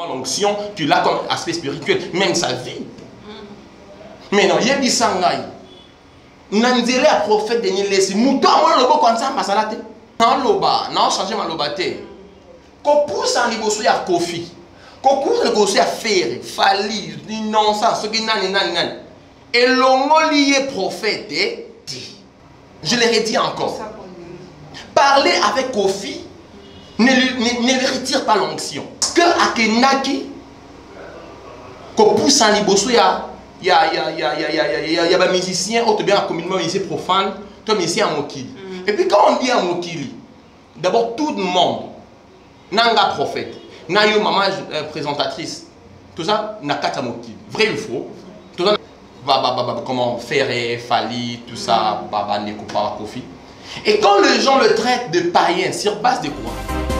seulement l'onction, tu l'as comme aspect spirituel, même sa vie. Mais non, il y a des sangai. Nanzele a prophète de Nilesi. Mouton, moi, le beau comme ça, ma salade. Non, loba, non, changer ma lobate. Qu'on pousse en négocier à Kofi. Qu'on pousse en négocier à faire, Fali, non, ça, ce qui nan. Et l'homme lié prophète dit. Je le redis encore. Parler avec Kofi ne lui retire pas l'onction. Que Akenaki, qu'on pousse en négocier à. Il y a des musiciens, ou bien communément musicien profane, toi musicien à Mokili. Et puis quand on dit à Mokili, d'abord tout le monde, Nanga prophète, Nayo maman présentatrice, tout ça, Nakata Mokili. Vrai ou faux? Tout ça, comment faire, Fali, tout ça, Baba Neko Para Kofi. Et quand les gens le traitent de païen, sur base de quoi?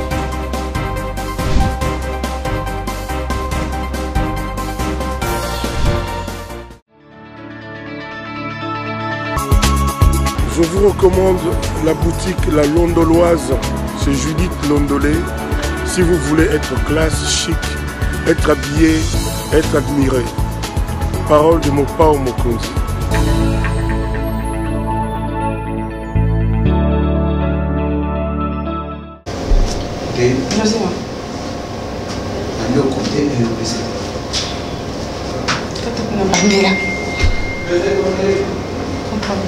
Je vous recommande la boutique La Londoloise, c'est Judith Londolé. Si vous voulez être classe, chic, être habillé, être admiré. Parole de mon Pao Mokonzi. Ok. José. Le côté et le président. Comprends.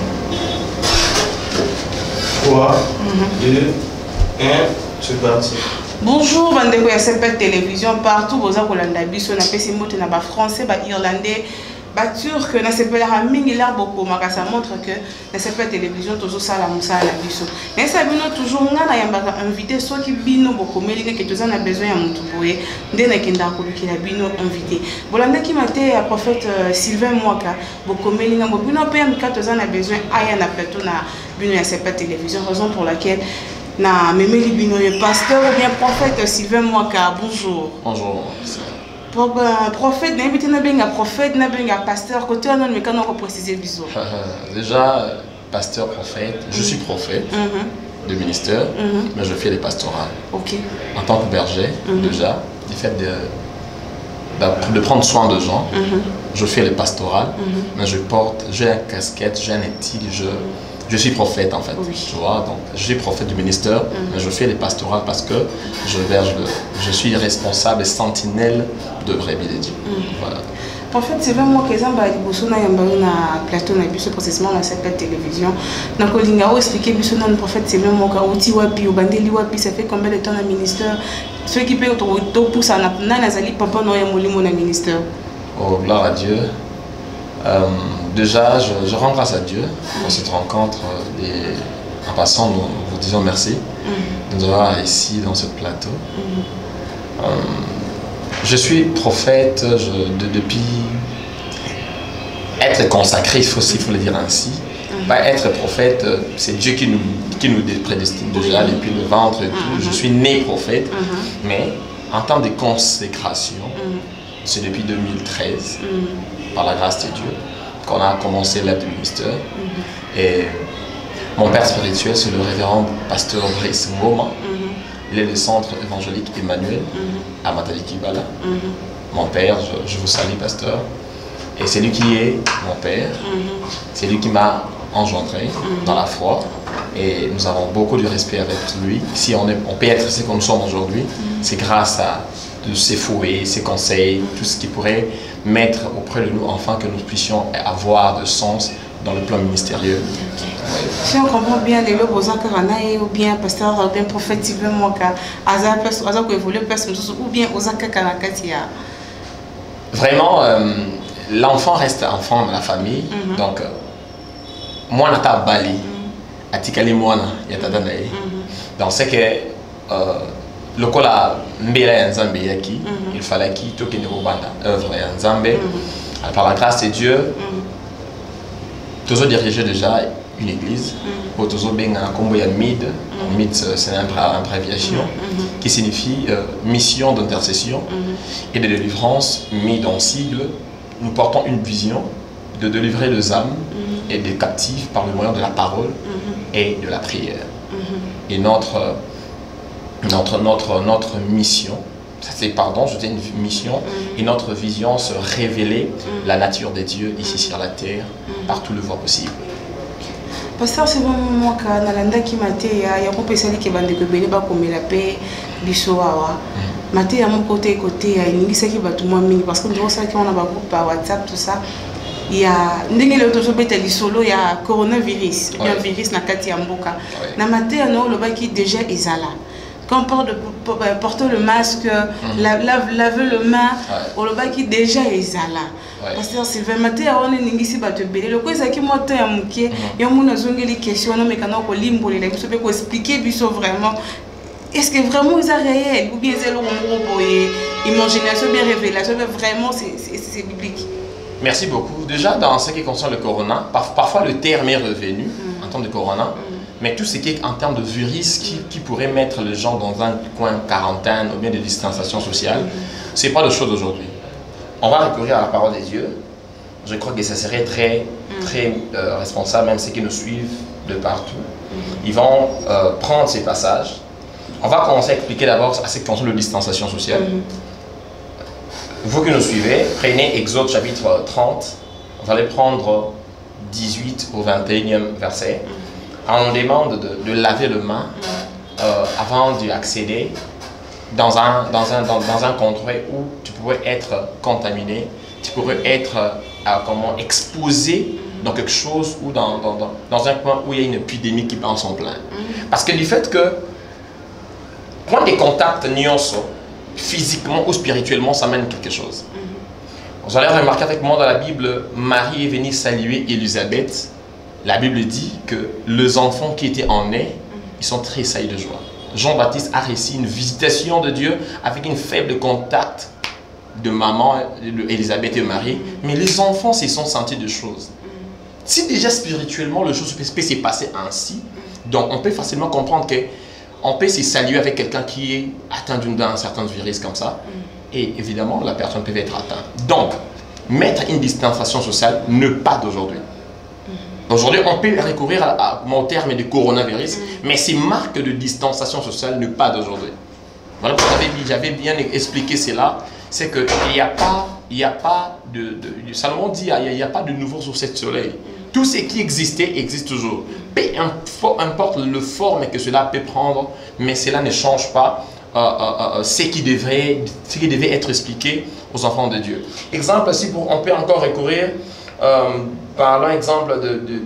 3, 2, 1, c'est parti. Bonjour, bandeko ya CP Télévision partout, vous avez Kolanda biso na pesi moto na ba français, ba irlandais, ba turc na CP la mingi la boko maka ça montre que na CP Télévision toujours ça la musala biso. Mais ça bino toujours ngana yambaka invité ceux qui bino boko melinga que tous on a besoin ya mutu boye ndena kinda ko lukila bino invité. Bolanda ki maté prophète Sylvain Mwaka boko melinga bino pe amika tous on a besoin aya na plateau na bino ya CP Télévision, raison pour laquelle na Memeli Bino, le pasteur ou bien prophète Sylvain Mwaka, bonjour. Bonjour. Prophète, n'invite na benga prophète, na benga pasteur, côté on ne peut pas préciser bisous. Déjà, pasteur, prophète, je suis prophète de ministère, mais je fais les pastorales. Ok. En tant que berger, déjà, du fait de prendre soin de gens, je fais les pastorales, mais j'ai une casquette, j'ai un éthique, je suis prophète en fait, tu vois, donc je suis prophète du ministère, mais je fais les pastorales parce que je suis responsable et sentinelle de brebis de Dieu. Voilà. Prophète, c'est vraiment que Zamba Liboso na yambari na plateau na biso processus na cette télévision. Na kolinga o expliquer biso na prophète c'est même moka outi wapi obandeli wapi, ça fait combien de temps na ministère? Ceux qui peuvent to pousse na nazali papa no ya molimo na ministère. Oh gloire à Dieu. Déjà, je rends grâce à Dieu pour cette rencontre. En passant, nous vous disons merci de nous avoir ici dans ce plateau. Je suis prophète depuis être consacré, il faut le dire ainsi. Pas être prophète, c'est Dieu qui nous prédestine déjà depuis le ventre et tout. Je suis né prophète, mais en termes de consécration, c'est depuis 2013, par la grâce de Dieu, qu'on a commencé l'aide du ministère. Et mon père spirituel, c'est le révérend pasteur Brice Ngoma. Il est le centre évangélique Emmanuel à Matadi-Kibala. Mon père, je vous salue, pasteur. Et c'est lui qui est mon père. C'est lui qui m'a engendré dans la foi. Et nous avons beaucoup de respect avec lui. Si on peut être ce que nous sommes aujourd'hui, c'est grâce à ses fouets, ses conseils, tout ce qui pourrait mettre auprès de nous afin que nous puissions avoir de sens dans le plan ministériel. Si on comprend bien les lois ou bien pasteur ou bien prophète Sylvain Mwaka, ou bien Osaka Karakatia. Vraiment, l'enfant reste enfant de la famille. Donc, moi, je suis Bali, Atikali Moana, Yatadanae. Donc, c'est que le cola Mbela Nzambe Yaki, il fallait qu'il toque une œuvre Nzambe. Par la grâce de Dieu, toujours dirigé déjà une église, pour toujours bien un combo ya MID. MID c'est une abréviation qui signifie mission d'intercession et de délivrance. MID en sigle, nous portons une vision de délivrer les âmes et des captifs par le moyen de la parole et de la prière. Et notre mission, c'est, pardon, je dis une mission, et notre vision se révéler la nature de Dieu ici sur la terre, par tout le voie possible. Pasteur, c'est vraiment moi qui nalanda qui mate ya kopesali ke bande ko bele ba komela pe biso awa. Mate ya mon côté ya ningisa ki batu moi mingi parce que nous ça qui on a ba groupe par WhatsApp tout ça. Il y a ndenge le tozo beta lisolo ya coronavirus, il y a un virus na kati ya mboka. Na mate ya no lo ba qui déjà ezala. Quand on parle de porter le masque, laver le main, on le ba qui déjà ezala. Parce que c'est vraiment on est n'ingisi ba te belé. Le quoi c'est qui moi te amuké, et on a zongé les questions, mais quand on limbo les choses, on peut expliquer biso vraiment. Est-ce que vraiment c'est réel ou bien c'est le gros imagination bien révélation, mais vraiment c'est biblique. Merci beaucoup. Déjà dans ce qui concerne le corona, parfois le terme est revenu en termes de corona. Mais tout ce qui est en termes de virus qui pourrait mettre les gens dans un coin quarantaine ou bien de distanciation sociale, ce n'est pas de chose d'aujourd'hui. On va recourir à la parole de Dieu. Je crois que ça serait très responsable, même ceux qui nous suivent de partout. Ils vont prendre ces passages. On va commencer à expliquer d'abord à ce qui concerne la distanciation sociale. Vous qui nous suivez, prenez Exode chapitre 30. Vous allez prendre 18 au 21e verset. On nous demande de laver les mains avant d'accéder dans un contrôle où tu pourrais être contaminé, tu pourrais être exposé dans quelque chose ou dans un coin où il y a une épidémie qui prend son plein. Parce que du fait que prendre des contacts physiquement ou spirituellement, ça mène quelque chose. Vous allez remarquer avec moi dans la Bible, Marie est venue saluer Élisabeth. La Bible dit que les enfants qui étaient en nez, ils sont très saillis de joie. Jean-Baptiste a réussi une visitation de Dieu avec une faible contact de maman, Élisabeth et Marie. Mais les enfants se sont sentis de choses. Si déjà spirituellement, les choses peuvent se passer ainsi, donc on peut facilement comprendre qu'on peut se saluer avec quelqu'un qui est atteint d'un certain virus comme ça. Et évidemment, la personne peut être atteinte. Donc, mettre une distanciation sociale ne pas d'aujourd'hui. Aujourd'hui, on peut recourir au terme de coronavirus, mais ces marques de distanciation sociale ne pas d'aujourd'hui. Voilà pourquoi j'avais bien expliqué cela, c'est qu'il n'y a pas de Salomon dit il n'y a pas de nouveau sur ce soleil. Tout ce qui existait existe toujours. Peu importe le forme que cela peut prendre, mais cela ne change pas ce qui devait être expliqué aux enfants de Dieu. Exemple, si on peut encore recourir, parlons exemple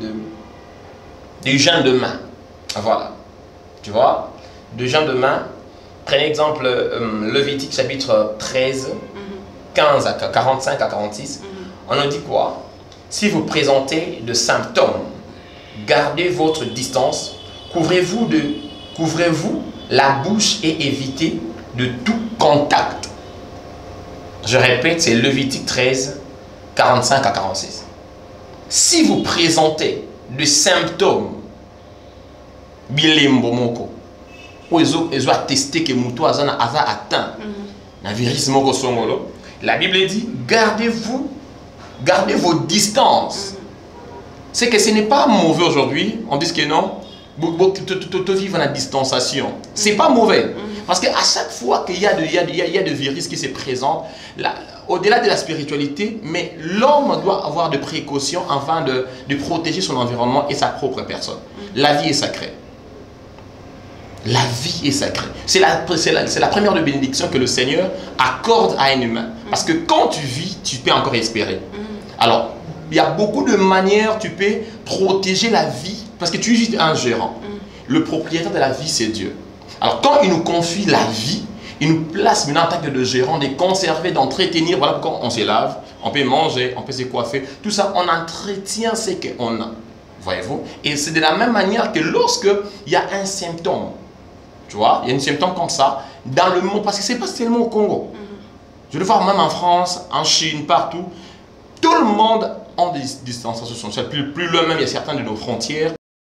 du jeûne de main. Voilà. Tu vois, du jeûne de main. Prenez exemple Lévitique chapitre 13, 15 à 45 à 46. On nous dit quoi? Si vous présentez de symptômes, gardez votre distance, couvrez-vous la bouche et évitez de tout contact. Je répète, c'est Lévitique 13, 45 à 46. Si vous présentez des symptômes, bilembomoko, où ils ont attesté que Moutou a atteint un virus moko songolo, la Bible dit gardez vos distances. C'est que ce n'est pas mauvais aujourd'hui, on dit que non, tout vivre en distanciation. C'est pas mauvais. Parce qu'à chaque fois qu'il y a des virus qui se présentent, au-delà de la spiritualité, mais l'homme doit avoir des précautions afin de protéger son environnement et sa propre personne. La vie est sacrée. La vie est sacrée. C'est la première de bénédiction que le Seigneur accorde à un humain. Parce que quand tu vis, tu peux encore espérer. Alors, il y a beaucoup de manières tu peux protéger la vie. Parce que tu es juste un gérant. Le propriétaire de la vie, c'est Dieu. Alors, quand il nous confie la vie, il nous place maintenant en tant que gérant, de conserver, d'entretenir. Voilà pourquoi on se lave, on peut manger, on peut se coiffer. Tout ça, on entretient ce qu'on a. Voyez-vous? Et c'est de la même manière que lorsque il y a un symptôme, tu vois, il y a un symptôme comme ça, dans le monde, parce que ce n'est pas seulement au Congo. Je le vois même en France, en Chine, partout. Tout le monde a des distanciations sociales. Plus loin même, il y a certaines de nos frontières.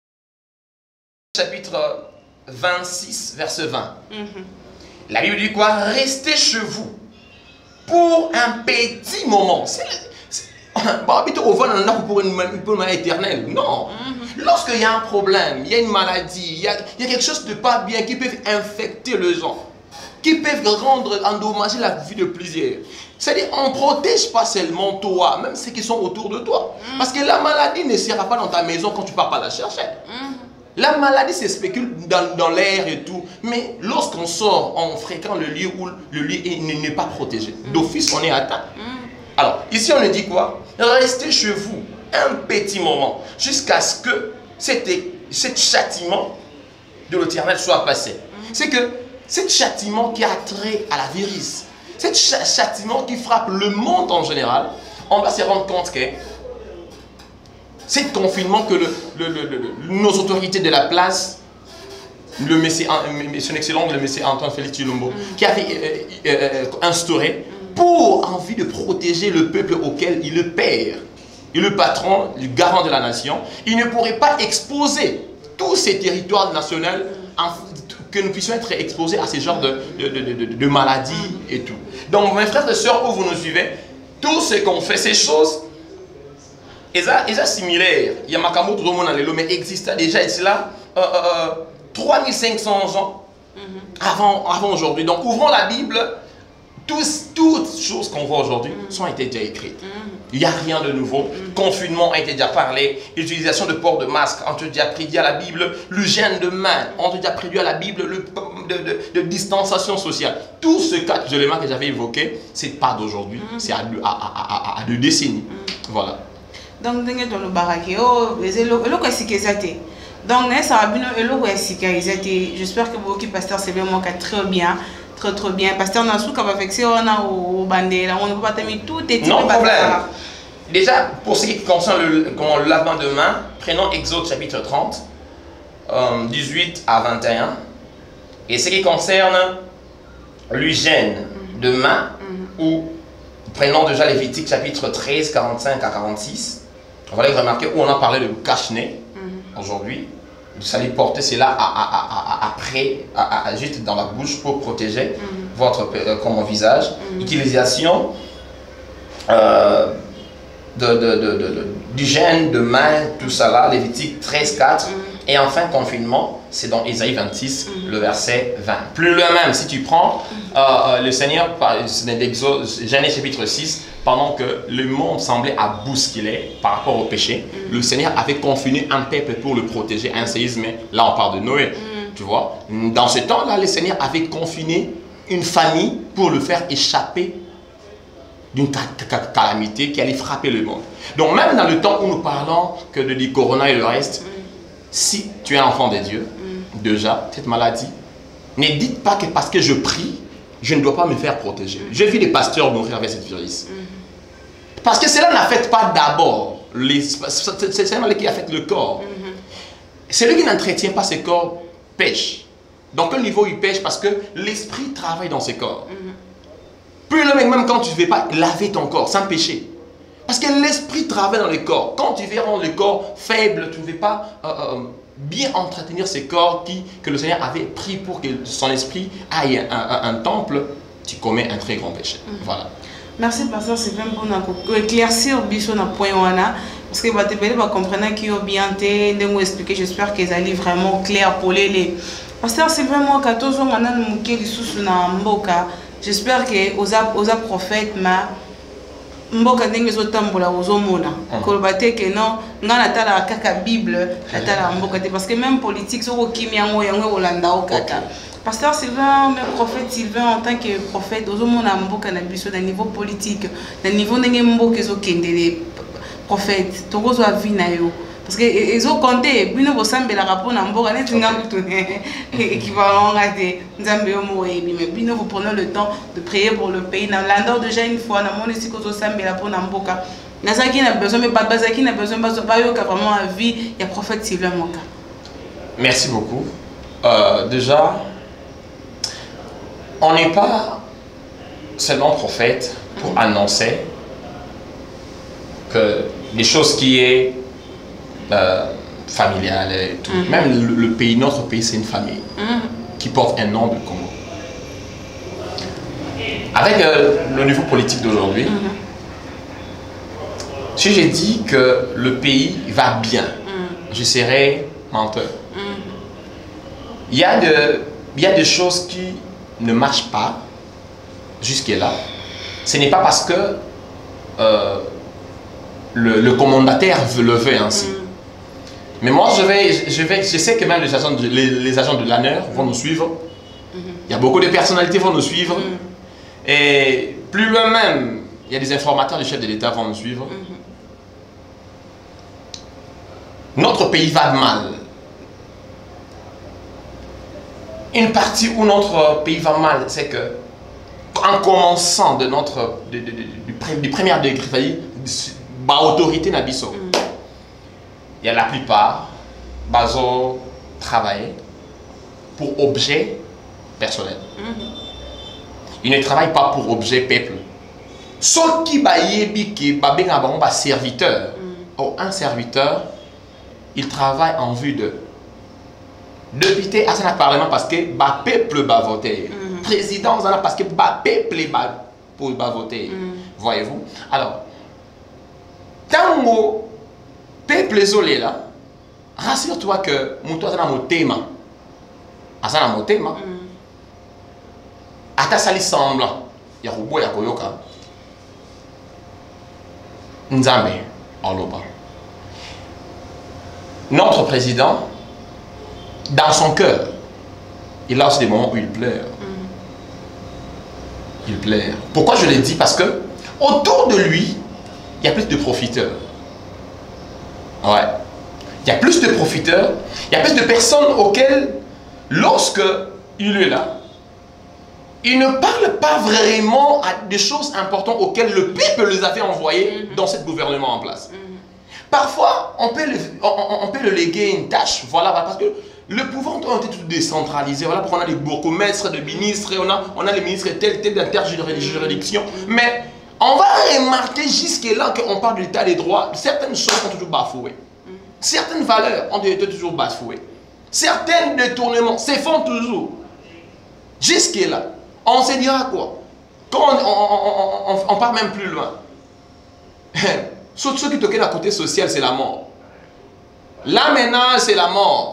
Chapitre 26, verset 20. La Bible dit quoi? Restez chez vous pour un petit moment. Pour une maladie éternelle. Non. Lorsqu'il y a un problème, il y a une maladie, il y a quelque chose de pas bien qui peut infecter les gens. qui peuvent rendre, endommager la vie de plusieurs. C'est-à-dire, on ne protège pas seulement toi, même ceux qui sont autour de toi. Parce que la maladie ne sera pas dans ta maison quand tu ne pars pas la chercher. La maladie se spécule dans l'air et tout. Mais lorsqu'on sort, on fréquente le lieu où le lieu n'est pas protégé. D'office, on est atteint. Alors, ici, on nous dit quoi? Restez chez vous un petit moment jusqu'à ce que cet châtiment de l'Éternel soit passé. C'est que cet châtiment qui a trait à la virus, cet châtiment qui frappe le monde en général, on va se rendre compte que c'est confinement que nos autorités de la place, son excellence, le monsieur Antoine Félix Tshilombo, qui avait instauré pour envie de protéger le peuple auquel il est le père, et le patron, le garant de la nation. Il ne pourrait pas exposer tous ces territoires nationaux, que nous puissions être exposés à ce genre de maladies et tout. Donc mes frères et sœurs, où vous nous suivez, tout ce qu'on fait, ces choses, ils sont similaires. Il y a Makambo mais existe déjà cela 3500 ans avant aujourd'hui. Donc ouvrons la Bible, toutes choses qu'on voit aujourd'hui ont été déjà écrites. Il n'y a rien de nouveau. Confinement a été déjà parlé. Utilisation de port de masque, on te déjà prédit à la Bible. L'hygiène de main, on te déjà prédit à la Bible. De distanciation sociale. Tous ces quatre éléments que j'avais évoqués, ce n'est pas d'aujourd'hui, c'est à 2 décennies. Voilà. Donc, dans le baraki, donc, j'espère que vous, pasteur, c'est vraiment très bien. Très bien. Pasteur, on a su qu'on va fixer au bandé, on ne peut pas terminer tout et tout. Non problème. Déjà, pour ce qui concerne le lavement de main, prenons Exode chapitre 30, 18 à 21. Et ce qui concerne l'hygiène de main, ou prenons déjà Lévitique chapitre 13, 45 à 46. On va les remarquer où on a parlé de cache-nez aujourd'hui. Vous allez porter cela après, juste dans la bouche pour protéger votre visage. Utilisation d'hygiène de main, tout ça là, Lévitique 13, 4. Et enfin, confinement, c'est dans Ésaïe 26, le verset 20. Plus le même, si tu prends le Seigneur, Genèse chapitre 6, pendant que le monde semblait à bousculer par rapport au péché, le Seigneur avait confiné un peuple pour le protéger, un séisme. Là, on parle de Noé, tu vois. Dans ce temps-là, le Seigneur avait confiné une famille pour le faire échapper d'une calamité qui allait frapper le monde. Donc, même dans le temps où nous parlons que de corona et le reste, si tu es un enfant de Dieu, déjà, cette maladie, ne dites pas que parce que je prie, je ne dois pas me faire protéger. J'ai vu des pasteurs mourir avec cette virus. Parce que cela n'affecte pas d'abord, c'est cela qui affecte le corps. Celui qui n'entretient pas ses corps pêche. Donc, quel niveau il pêche? Parce que l'esprit travaille dans ses corps. Plus le mec, même quand tu ne veux pas laver ton corps sans péché. Parce que l'esprit travaille dans le corps. Quand tu veux rendre le corps faible, tu ne veux pas bien entretenir ce corps que le Seigneur avait pris pour que son esprit aille un temple, tu commets un très grand péché. Voilà. Merci, pasteur, c'est vraiment pour éclaircir sur le point. Parce que vous comprenez qu'il y a bien été, expliquer, j'espère qu'ils allaient vraiment clair pour les. Pasteur, c'est vraiment 14 ans, j'espère que aux prophètes, mboka ndenge zotambola ozomona koloba te ke non nga natala kaka Bible natala mboka te parce que même politique soko kimi yango olanda okata. Pasteur Sylvain, mais prophète Sylvain en tant que prophète ozomona mboka na biso na niveau politique na niveau ndenge mboka ezokendele prophète tokozwa vie na yo parce que ezo compter bino bosambela rapport na mboka neti nga kutune équivalent ngate nzambe yo moyebi mais bino vous prenez le temps de prier pour le pays na landor déjà une fois na moni siko zo sambela pour na mboka nazaki na besoin mais bazaki na besoin bayoka vraiment à vie il y a prophète Sylvain Moka. Merci beaucoup. Déjà on n'est pas seulement prophète pour annoncer que des choses qui est familiale et tout. Même le pays, notre pays, c'est une famille qui porte un nom de Congo. Avec le niveau politique d'aujourd'hui, si j'ai dit que le pays va bien, je serais menteur. Il y a des choses qui ne marche pas jusque-là, ce n'est pas parce que le commandataire le veut ainsi. Mais moi, je sais que même les agents de l'ANER vont nous suivre. Il y a beaucoup de personnalités qui vont nous suivre. Et plus loin même, il y a des informateurs du chef de l'État vont nous suivre. Notre pays va mal. Une partie où notre pays va mal, c'est que en commençant de notre du premier degré, autorité n'abisso. Il y a la plupart baso travailler pour objet personnel. Ils ne travaillent pas pour objet peuple. Ceux qui sont serviteur, ou un serviteur, il travaille en vue de député à un parlement parce que le peuple va voter. Président parce que le peuple va voter. Voyez-vous? Alors, tant que peuple zolé là, rassure-toi que mon toit est mon thème. À mon thème. À ta sali semblant, il y a un ya koyoka. Nzambe, oloba. Notre président, dans son cœur, il a aussi des moments où il pleure. Il pleure. Pourquoi je l'ai dit? Parce que autour de lui, il y a plus de profiteurs. Ouais. Il y a plus de profiteurs, il y a plus de personnes auxquelles, lorsque il est là, il ne parle pas vraiment à des choses importantes auxquelles le peuple les avait envoyés dans ce gouvernement en place. Parfois, on peut le léguer une tâche, voilà, parce que le pouvoir a été tout décentralisé. Voilà pourquoi on a des bourgmestres, des ministres, on a les ministres tels d'interjuridiction. Mais on va remarquer jusque-là qu'on parle de l'état des droits, certaines choses sont toujours bafouées. Certaines valeurs ont été toujours bafouées. Certains détournements se font toujours. Jusque-là, on se dira quoi? Quand on part même plus loin. Ceux qui toquent la côté social, c'est la mort. Là maintenant, c'est la mort.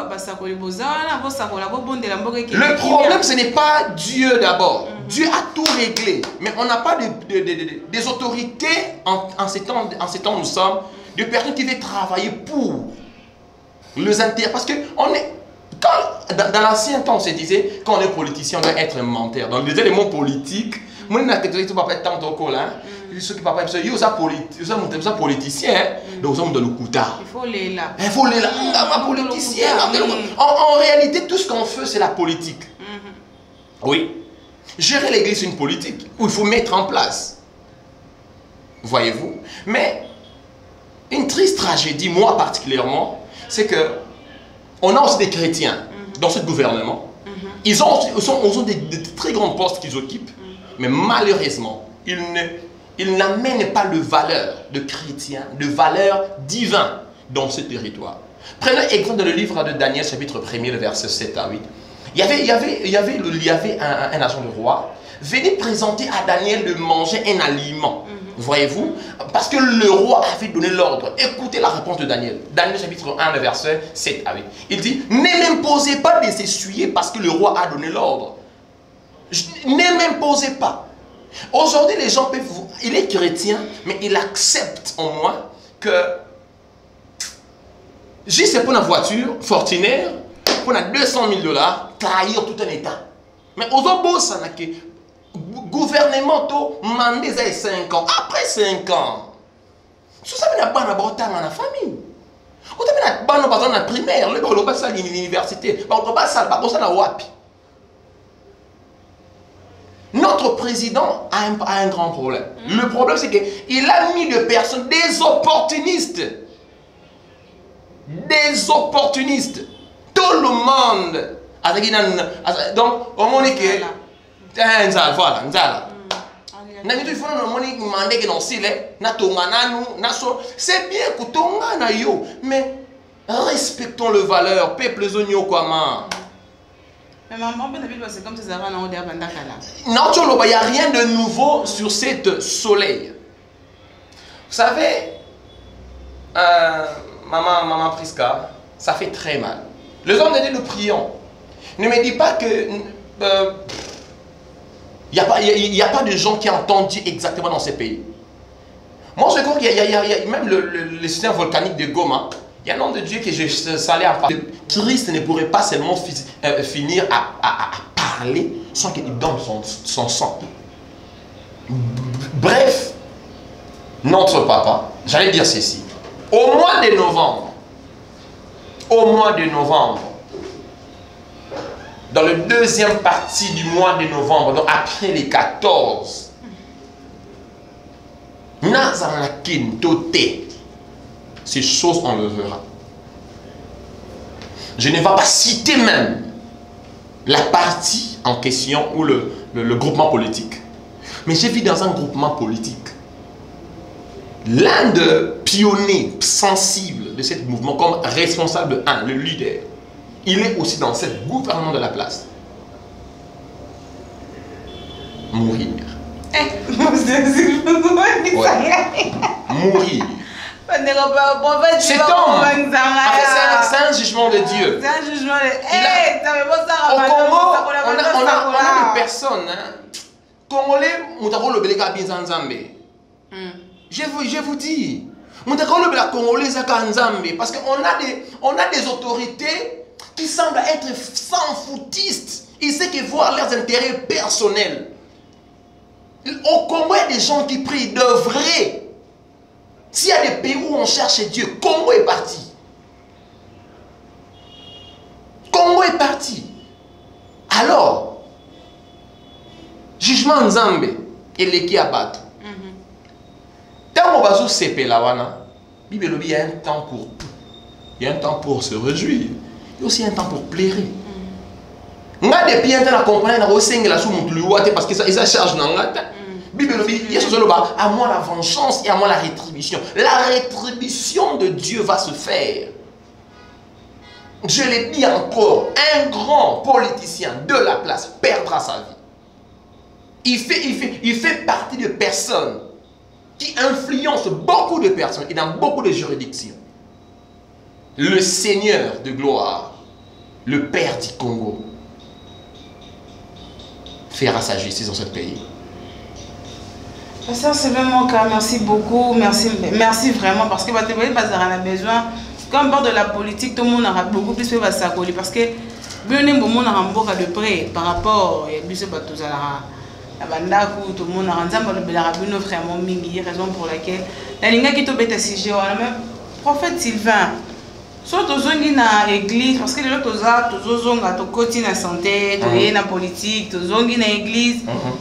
Le problème, ce n'est pas Dieu d'abord. Dieu a tout réglé. Mais on n'a pas des autorités en ces temps où nous sommes, de personnes qui veulent travailler pour les intérêts. Parce que dans l'ancien temps, on se disait, quand on est politicien, on doit être menteur. Donc, les éléments politiques, moi, je ne sais pas tant ceux qui parlent de ils sont politiciens, donc ils ont de l'oukuta. Il faut les là. Il faut les là. Politicien. En réalité, tout ce qu'on fait, c'est la politique. Oui. Gérer l'église, c'est une politique où il faut mettre en place. Voyez-vous? Mais une triste tragédie, moi particulièrement, c'est que on a aussi des chrétiens dans ce gouvernement. Ils ont des très grands postes qu'ils occupent, mais malheureusement, ils n'amènent pas de valeur de chrétien, de valeur divine dans ce territoire. Prenez exemple dans le livre de Daniel, chapitre 1er, le verset 7 à 8. Il y avait un agent du roi, venait présenter à Daniel de manger un aliment. Voyez-vous? Parce que le roi avait donné l'ordre. Écoutez la réponse de Daniel. Daniel chapitre 1, le verset 7 à 8. Il dit, ne m'imposez pas de s'essuyer parce que le roi a donné l'ordre. Ne m'imposez pas. Aujourd'hui, les gens peuvent... Il est chrétien, mais il accepte en moi que... Juste pour une voiture fortunaire, pour 200 000 $, trahir tout un État. Mais aux autres, ça n'a que... Gouvernementaux, mandé 5 ans. Après 5 ans, ça veut dire que la famille. On a la primaire, l'université, notre président a un grand problème. Le problème, c'est qu'il a mis de personnes, des opportunistes. Des opportunistes. Tout le monde. Donc, on m'a dit que... Voilà, c'est bien que Tonga yo, mais respectons le valeur, peuple zonyo quoi. Mais maman, c'est comme ça va dans le non, il n'y a rien de nouveau sur cette soleil. Vous savez, maman Priska, ça fait très mal. Les hommes de Dieu, nous prions. Ne me dis pas que Il n'y a pas de gens qui ont entendu exactement dans ces pays. Moi, je crois qu'il y a même le système volcanique de Goma. Il y a un nom de Dieu que je salais à parler. Christ ne pourrait pas seulement finir à parler sans qu'il donne son sang. Bref, notre papa, j'allais dire ceci. Au mois de novembre, dans le deuxième partie du mois de novembre, donc après les 14, ces choses on le verra. Je ne vais pas citer même la partie en question ou le groupement politique. Mais j'ai vu dans un groupement politique l'un des pionniers sensibles de ce mouvement comme responsable 1, le leader. Il est aussi dans ce gouvernement de la place. Mourir. Mourir. Cet homme, c'est un jugement de Dieu. C'est un jugement de... Au Congo, on a des personnes, Congolais, je vous dis, parce qu'on a des autorités qui semblent être sans foutistes. Ils savent que voir leurs intérêts personnels. Au Congo, il y a des gens qui prient de vrai. S'il y a des pays où on cherche Dieu, Congo est parti. Congo est parti. Alors, jugement Nzambe et l'équipe à battre. Tant qu'on va se il y a un temps pour tout. Il y a un temps pour se réjouir. Il y a aussi un temps pour plaire. On a des pieds à comprendre parce que ça charge dans la tête. À moi la vengeance et à moi la rétribution. La rétribution de Dieu va se faire. Je l'ai dit encore, un grand politicien de la place perdra sa vie. Il fait partie de personnes qui influencent beaucoup de personnes et dans beaucoup de juridictions. Le Seigneur de gloire, le Père du Congo, fera sa justice dans ce pays. Ça c'est vraiment mon cas, merci beaucoup, merci vraiment parce que vous avez besoin, comme bord de la politique, tout le monde aura beaucoup plus de s'accoler parce que bien le monde aura beaucoup de près par rapport à tout le monde aura vraiment mingi, raison pour laquelle la ligne qui est au sujet, prophète Sylvain, soit aux zones dans l'église parce que les autres aux zones à tout côté na santé, tout est na politique, aux zones dans l'église.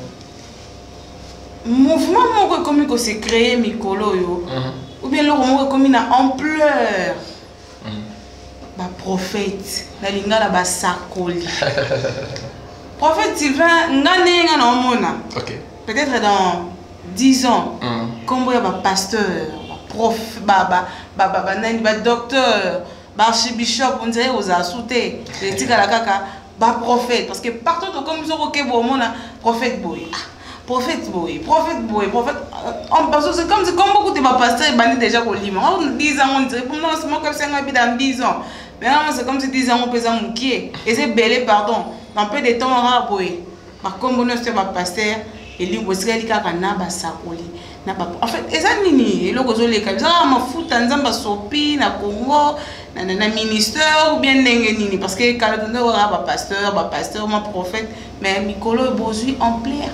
Mouvement comme que c'est créé Mikolo yo ou bien le mouvement comme une ampleur ba prophète la linga la ba sakoli prophète Sylvain ngane ngana omona peut-être dans 10 ans comme ya ba pasteur ba prof ba docteur ba archbishop on dirait aux asouté les tika la kaka ba prophète parce que partout comme ils ont OK bon prophète boy. Prophète boy, prophète. C'est comme beaucoup de pasteurs ils déjà au Lima. En 10 ans, on dirait pour moi, c'est moi comme ça dans 10 ans. Mais c'est comme si 10 ans on peut s'en moquer. Et c'est belé, pardon. Un peu de temps, on a boy. Par contre, on est un pasteur et lui, vous savez, il y a un basakoli. En fait, et ça, nini, et le gozo les cas, ça m'a foutu en zamba sopi, na Congo, na ministère ou bien nini, parce que quand on a un pasteur, un prophète, mais Mikolo est besoin en plaire.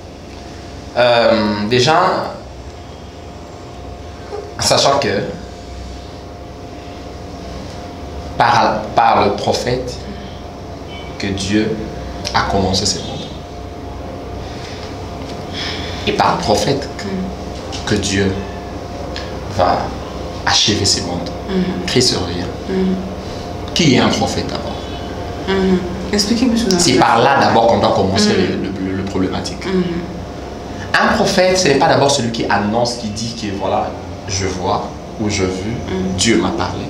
Déjà, sachant que par le prophète que Dieu a commencé ce monde. Et par le prophète que Dieu va achever ce monde. Christ revient. Qui est un prophète d'abord? Expliquez-moi. C'est par là d'abord qu'on doit commencer le problématique. Un prophète, ce n'est pas d'abord celui qui annonce, qui dit que voilà, je vois ou je veux, Dieu m'a parlé.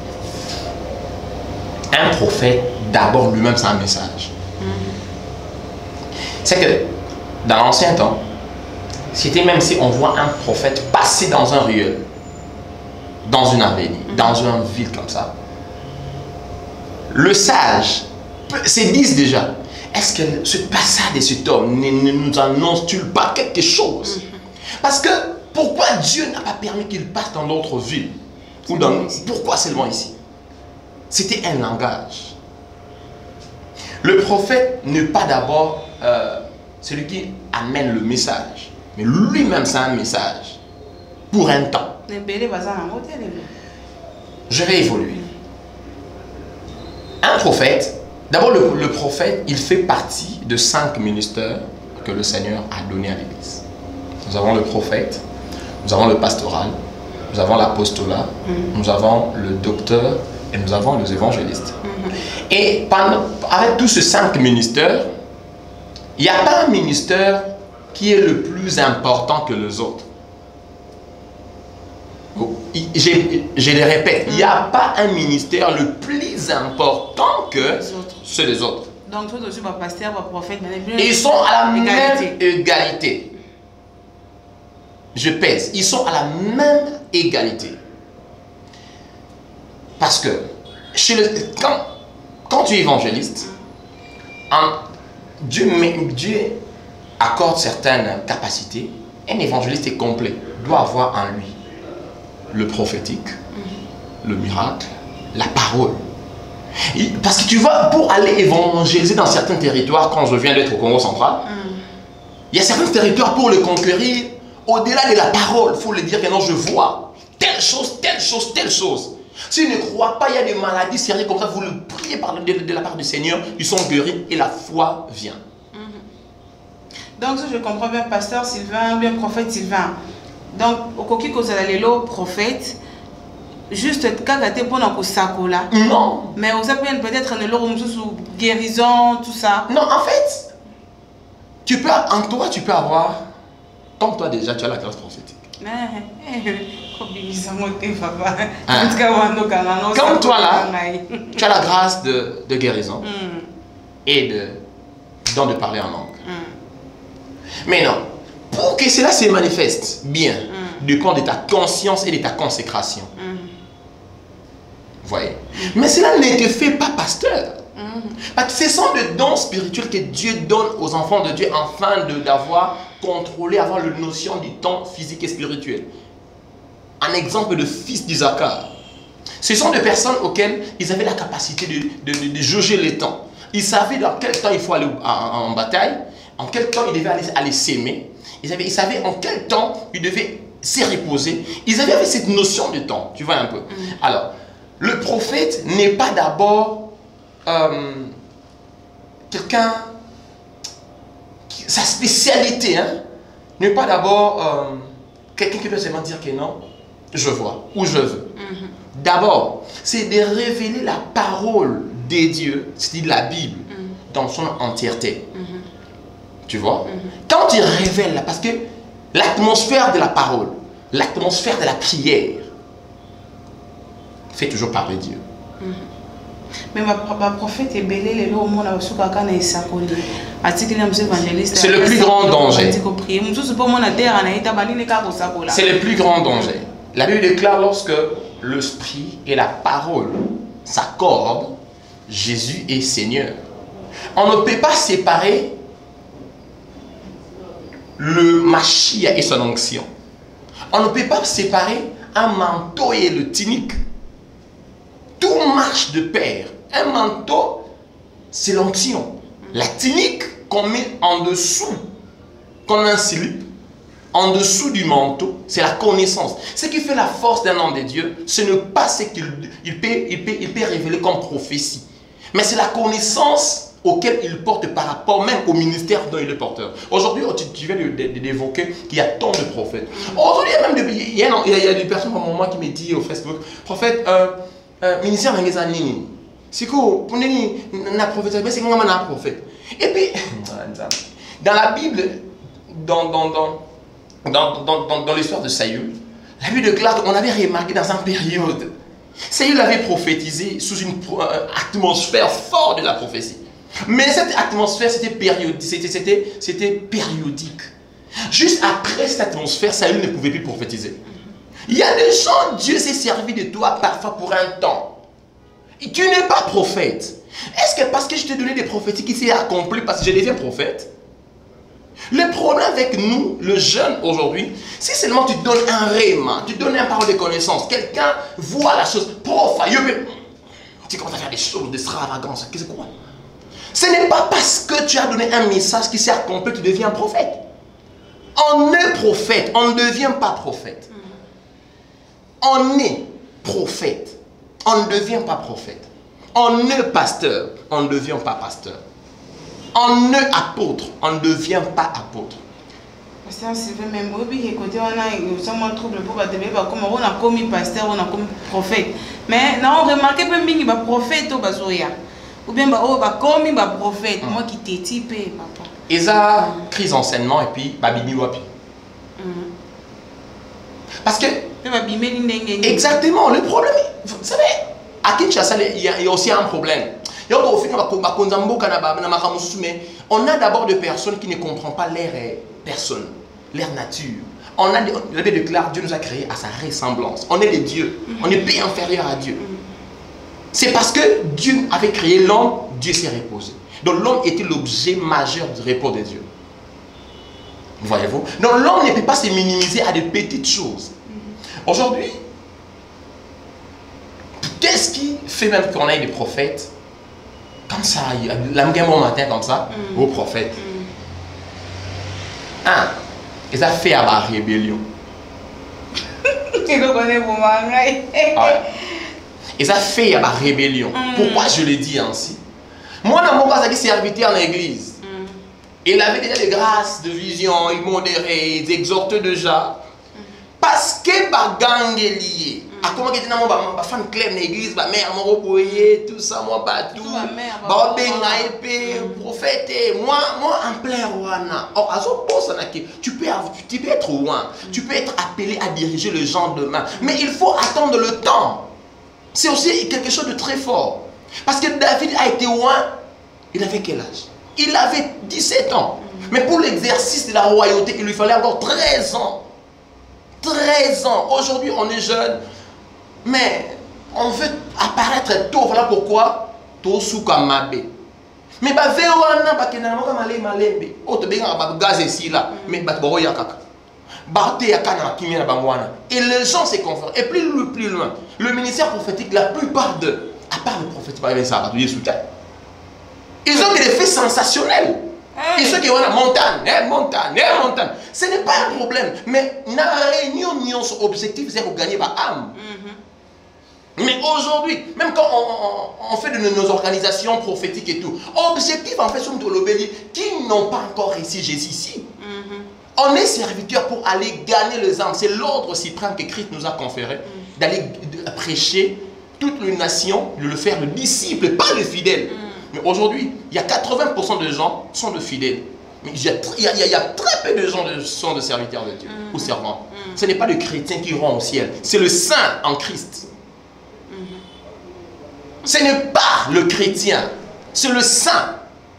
Un prophète, d'abord lui-même, c'est un message. C'est que dans l'ancien temps, c'était même si on voit un prophète passer dans un ruelle, dans une avenue, dans une ville comme ça, le sage se dit déjà, est-ce que ce passage de cet homme ne nous annonce-t-il pas quelque chose? Parce que pourquoi Dieu n'a pas permis qu'il passe dans d'autres villes? Ou dans, pourquoi seulement ici? C'était un langage. Le prophète n'est pas d'abord celui qui amène le message, mais lui-même c'est un message pour un temps. Je vais évoluer. Un prophète, d'abord le prophète, il fait partie de 5 ministères que le Seigneur a donnés à l'Église. Nous avons le prophète, nous avons le pastoral, nous avons l'apostolat, nous avons le docteur et nous avons les évangélistes. Et avec tous ces 5 ministères, il n'y a pas un ministère qui est le plus important que les autres. Je le répète, il n'y a pas un ministère le plus important que ceux des autres. Donc, toi aussi, pasteur, prophète, ils sont à la même égalité. Je pèse, ils sont à la même égalité. Parce que quand tu es évangéliste, Dieu accorde certaines capacités. Un évangéliste est complet, doit avoir en lui le prophétique, le miracle, la parole. Parce que tu vois, pour aller évangéliser dans certains territoires, quand je viens d'être au Congo central, il y a certains territoires pour le conquérir, au-delà de la parole, il faut le dire que non, je vois telle chose, telle chose, telle chose. S'ils ne croient pas, il y a des maladies sérieuses comme ça, vous le priez de la part du Seigneur, ils sont guéris et la foi vient. Donc, je comprends bien, pasteur Sylvain, bien prophète Sylvain. Donc, au coquille que vous prophète, juste kagate pour nous sakola. Non. Mais vous avez peut-être une guérison, tout ça. Non, en fait, en toi, tu peux avoir, comme toi déjà, tu as la grâce prophétique. Comme toi là, tu as la grâce de guérison et de don de parler en langue. Mais non, pour que cela se manifeste bien, dépend de ta conscience et de ta consécration. Vous voyez? Mais cela ne te fait pas pasteur. Parce que ce sont des dons spirituels que Dieu donne aux enfants de Dieu afin d'avoir contrôlé, avoir la notion du temps physique et spirituel. Un exemple de fils d'Isaac. Ce sont des personnes auxquelles ils avaient la capacité de jauger le temps. Ils savaient dans quel temps il faut aller en bataille, en quel temps ils devaient aller s'aimer. Ils savaient en quel temps ils devaient se reposer. Ils avaient cette notion de temps, tu vois un peu. Alors, le prophète n'est pas d'abord quelqu'un, sa spécialité, n'est pas d'abord quelqu'un qui peut seulement dire que non, je vois ou je veux. D'abord, c'est de révéler la parole de Dieu, c'est-à-dire la Bible, dans son entièreté. Tu vois? Quand tu révèles, parce que l'atmosphère de la parole, l'atmosphère de la prière, fait toujours parler Dieu. Mais ma prophète est belé, les lots au monde, c'est le plus grand danger. C'est le plus grand danger. La Bible déclare lorsque l'esprit et la parole s'accordent, Jésus est Seigneur. On ne peut pas séparer le Mashiach et son onction. On ne peut pas séparer un manteau et le tunique. Tout marche de pair. Un manteau, c'est l'onction. La tunique qu'on met en dessous, qu'on a un slip, en dessous du manteau, c'est la connaissance. Ce qui fait la force d'un homme de Dieu, ce n'est pas ce qu'il peut révéler comme prophétie, mais c'est la connaissance auquel il porte par rapport même au ministère dont il est porteur. Aujourd'hui, tu viens d'évoquer qu'il y a tant de prophètes. Aujourd'hui, il y a des personnes comme moi qui me disent au Facebook, prophète, ministère de Nini, c'est quoi? Pour nous, prophète, mais c'est moi un prophète. Et puis, dans la Bible, dans l'histoire de Saül, la Bible déclare qu'on avait remarqué dans une période, Saül avait prophétisé sous une atmosphère forte de la prophétie. Mais cette atmosphère, c'était périodique. Juste après cette atmosphère, Saül ne pouvait plus prophétiser. Il y a des gens, Dieu s'est servi de toi parfois pour un temps. Et tu n'es pas prophète. Est-ce que parce que je t'ai donné des prophéties qui s'est accompli parce que je deviens prophète? Le problème avec nous, le jeune aujourd'hui, si seulement tu donnes un rhéma, tu donnes un parole de connaissance, quelqu'un voit la chose, tu commences à faire des choses d'extravagance, qu'est-ce que quoi? Ce n'est pas parce que tu as donné un message qui s'est accompli que tu deviens prophète. On est prophète, on ne devient pas prophète. On est prophète, on ne devient pas prophète. On est pasteur, on ne devient pas pasteur. On est apôtre, on ne devient pas apôtre. Pasteur Sylvain, même au côté on a un trouble pour comme on a commis pasteur, on a commis prophète. Mais non, remarquez pas que ba prophète au bazoya. Ou bien ba commis ba prophète, moi qui t'ai typé papa. Eza crise enseignement et puis babini wapi. Parce que exactement, le problème, vous savez, à Kinshasa, il y a aussi un problème. On a d'abord des personnes qui ne comprennent pas leur personne, leur nature. On a, la Bible déclare, Dieu nous a créés à sa ressemblance. On est des dieux, on est bien inférieur à Dieu. C'est parce que Dieu avait créé l'homme, Dieu s'est reposé. Donc l'homme était l'objet majeur du repos de Dieu. Voyez-vous? Donc l'homme ne peut pas se minimiser à des petites choses. Aujourd'hui, qu'est-ce qui fait même qu'on ait des prophètes comme ça, l'amguement matin comme ça, aux prophètes? Un, ils ont fait à la rébellion. Ils ont fait à la rébellion. Pourquoi je le dis ainsi? Moi, dans mon cas, j'ai serviteur en l'église. Il avait déjà des grâces de vision, il modérait, il exhortait déjà. Parce que bagang est lié. À comment que tu as ma femme claire dans l'église, ma mère m'a repoyé, tout ça, moi, tout. Bah, prophète, moi, en plein Rwanda. Or, tu peux être loin, tu peux être appelé à diriger le genre demain. Mais il faut attendre le temps. C'est aussi quelque chose de très fort. Parce que David a été loin, il avait quel âge? Il avait 17 ans. Mais pour l'exercice de la royauté, il lui fallait encore 13 ans. 13 ans. Aujourd'hui, on est jeune. Mais on veut apparaître tôt. Voilà pourquoi. Tôt sous comme mabé. Mais bah, véoana, bah, kenama comme malé malembe. Oh, te béga, bah, gaz ici là. Mais bah, boro ya kaka. Bah, ya kana, kimi na bangwana. Et les gens se confondent. Et plus loin, le ministère prophétique, la plupart d'eux, à part le prophète, par exemple, ça va soutien. Ils ont des effets sensationnels. Et ceux qui ont la montagne. Ce n'est pas un problème. Mais la réunion, son objectif, c'est de gagner ma âme. Mais aujourd'hui, même quand on fait de nos organisations prophétiques et tout, objectif en fait, sont de l'obéli qui n'ont pas encore réussi Jésus ici. On est serviteurs pour aller gagner les âmes. C'est l'ordre suprême que Christ nous a conféré, d'aller prêcher toutes les nations, de le faire le disciple, pas le fidèle. Mais aujourd'hui, il y a 80% de gens qui sont de fidèles. Mais il y a très peu de gens qui sont de serviteurs de Dieu ou servants. Ce n'est pas le chrétien qui rend au ciel, c'est le saint en Christ. Ce n'est pas le chrétien, c'est le saint.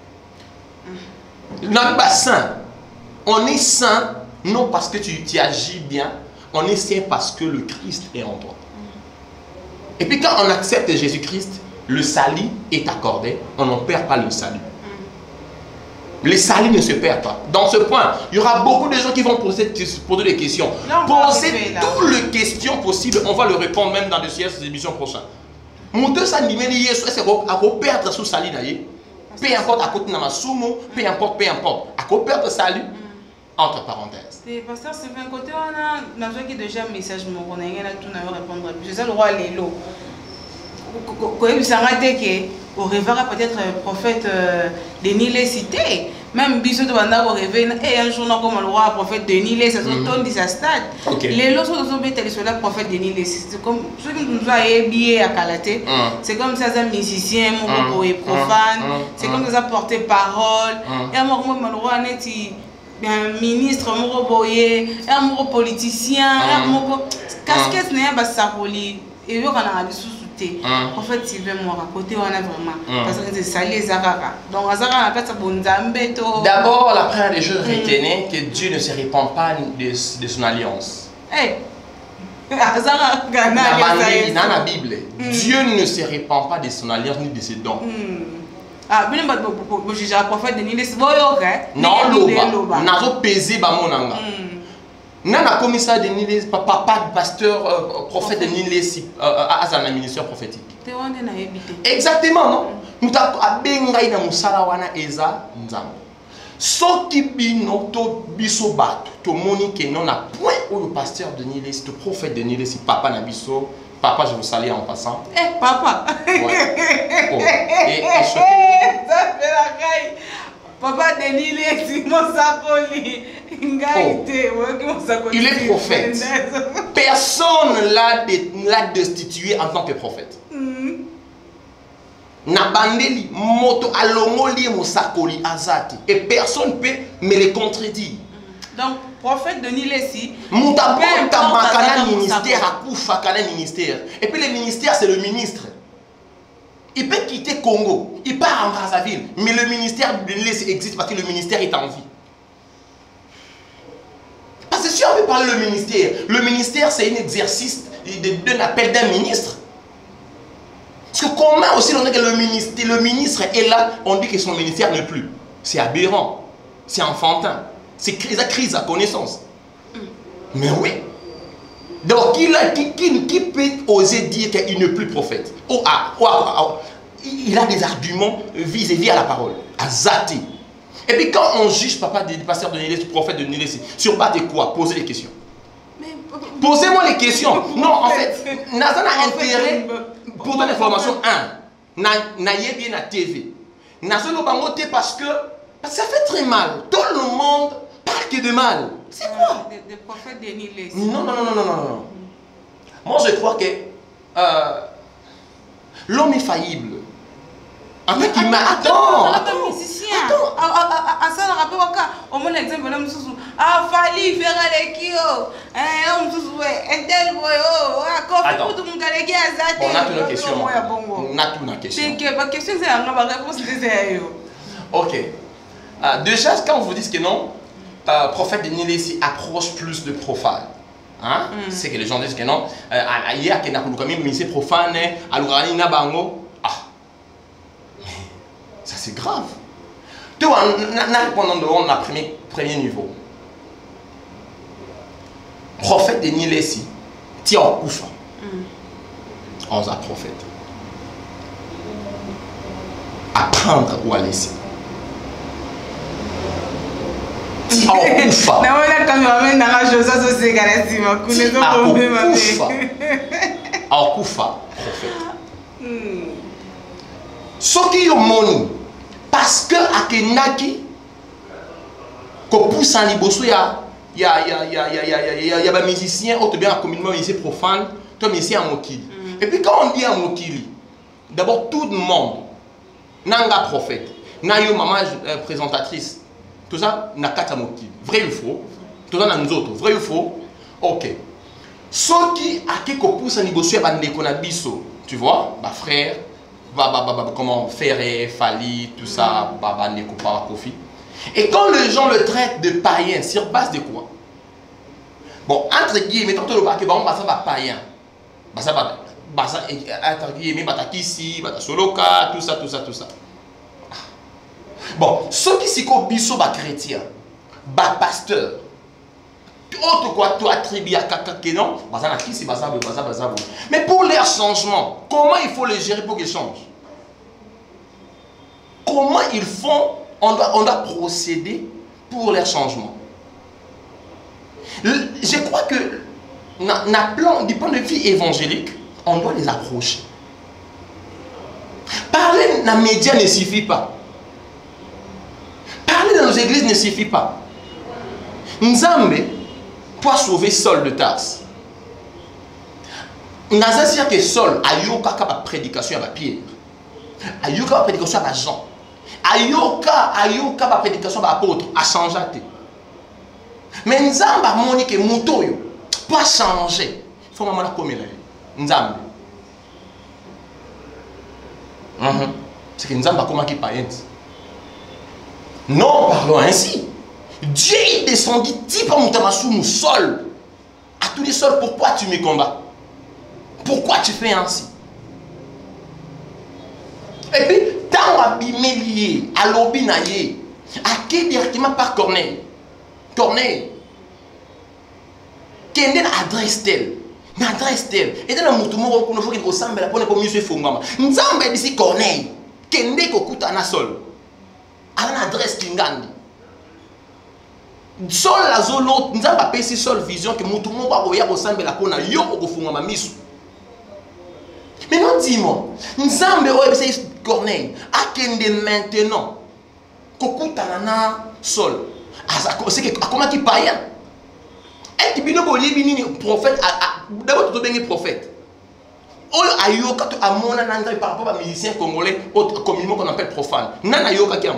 On n'est pas saint. On est saint non parce que tu agis bien, on est saint parce que le Christ est en toi. Et puis quand on accepte Jésus-Christ, le salut est accordé, on n'en perd pas le salut. Le salut ne se perd pas. Dans ce point, il y aura beaucoup de gens qui vont poser des questions. Posez toutes les questions possibles, on va le répondre même dans les émissions prochaines. Monter ça niveau lié, c'est à perdre sous salut d'ailleurs. Peu importe à côté de ma soumo, peu importe, à perdre salut entre parenthèses. Pasteur, c'est un côté on a déjà un message, on a tout répondre. C'est ça le roi Lélo. Quand il s'en a dit qu'on rêvera peut-être prophète Denis les cité. Même Bissot de Banda au rêver et un jour comme le roi prophète Denis les c'est son ton à stade. Les lots sont bêtes sur le prophète Denis les c'est comme ceux qui nous ont habillés à Calaté. C'est comme ça un musicien mon profane. C'est comme ça porter parole. Et un moment le roi net un ministre mon boyé, un politicien, un casquette n'est pas ça poli et il y a en fait, Sylvain m'a raconté, on a vraiment. Parce que c'est salé Zarara. Donc, Zarara, en fait, c'est bon Zambeto. D'abord, la première des choses, retenez que Dieu ne se répand pas de son alliance. Dans la Bible, Dieu ne se répand pas de son alliance ni de ses dons. Ah, bien le prophète de Niles, non, loba, nazo pesé bamonanga. Nana commissaire de Niles, papa, pasteur, prophète de Niles, à un ministère prophétique. Exactement, non? Nous avons bengai na musala wana eza nzambe. Soki bino to biso bato to moni ke non na point où le pasteur de Niles, le prophète de Niles, papa na biso, papa je vous salue en passant. Eh papa. Ouais. Oh. Et ça fait la caille. Papa de Niles, mon sakoli. Il est prophète. Personne l'a destitué en tant que prophète. Nabandeli moto alongoli musakoli azati et personne peut me le contredire. Donc prophète de Nilesi, mutabota makana ministère akufa kana ministère. Et puis le ministère c'est le ministre. Il peut quitter Congo, il part en Brazzaville, mais le ministère de Nilesi existe parce que le ministère est en vie. Parce que si on veut parler le ministère c'est un exercice d'un appel d'un ministre. Parce que comment aussi on dit que le ministre est là, on dit que son ministère n'est plus. C'est aberrant, c'est enfantin, c'est crise à connaissance. Mais oui. Donc qui peut oser dire qu'il n'est plus prophète? Il a des arguments vis-à-vis à la parole, à Zati. Et puis quand on juge papa des pasteurs de Niles, prophète de Niles, sur base de quoi? Posez des questions. Posez-moi les questions. Non, en fait, Nazana a intérêt pour donner l'information. Na bien na TV. Nazana bangote parce que ça fait très mal. Tout le monde parle que de mal. C'est quoi? Des prophètes de Niles. Non. Moi je crois que l'homme est faillible. En fait, il m'a. Attends. Au moins l'exemple de Moussou. Ah, Fali, Ferralekio. On a toutes nos questions. Ma question, c'est la réponse des. Ok. Déjà, quand vous dites que non, prophète de Niles approche plus de profane. Hein? C'est que les gens disent que non. Hier, il y a un ministère profane, alors il y a bango. Ça c'est grave. Tu vois, on a premier niveau. Prophète de Nilesi, tu as Koufa. On a prophète. Apprendre ou à laisser. Tu as Koufa. Koufa, prophète. Ce qui est moni, parce que akenaki, ko pousse en liboso ya ba musicien ou bien communément musicien profane, toi musicien en mokili. Et puis quand on dit en mokili, d'abord tout le monde, nanga prophète, na yo maman présentatrice, tout ça na kata mokili. Vrai ou faux? Tout ça na nzoto, vrai ou faux? OK. Ce qui a qui ko pousse en liboso ya ba ndeko na biso, tu vois, ma frère comment faire Fali, tout ça, Kofi. Et quand les gens le traitent de païen, sur base de quoi? Bon, entre guillemets, tant que le bac, on passe à païen. Entre guillemets, Batakisi, Batasoloka, tout ça. Bon, ceux qui s'y biso chrétien, pasteur, autre quoi, tu attribues à quelqu'un, non, mais pour leur changement, comment il faut les gérer pour qu'ils changent? Comment ils font? On doit procéder pour leur changement. Je crois que du point de vue évangélique, on doit les approcher. Parler dans les médias ne suffit pas. Parler dans nos églises ne suffit pas. Nzambe pour sauver Saul de Tarse. Naza dire que Saul ayoka ka prédication à Pierre. Ayoka prédication à Jean. Ayoka ba prédication à apôtre a changé. Mais Nzamba moni que mutoyo pour changer. Il faut maman la comme là. Nzambe. C'est que Nzamba comment qui païen. Non, parlons ainsi. Dieu est descendu type en Moutamassou Sol à tous les sols, pourquoi tu me combats? Pourquoi tu fais ainsi? Et puis, tant abîmé lié, à l'obi naïe, à qui directement par Corneille. Corneille. Quelle est l'adresse-t-elle? L'adresse-t-elle? Et dans le moutoumou, on faut qu'il ressemble à la bonne comme monsieur Fongama. Nous avons dit Corneille. Quelle est qu'au à sol? À l'adresse Kingandi. Sol la zone l'autre, nous avons pas si seule vision que moutoumou va ressemble à la bonne yo au Fongama misu. Mais non, dis-moi, nous avons dit Corneille. À Kende maintenant, Kokuta nana sol. C'est comment qui païen? Et qui bino bolé bini prophète d'abord tout bien prophète. Oh ayoka to amona nanga par rapport à musicien congolais communément qu'on appelle profane. Nana yoka kiam.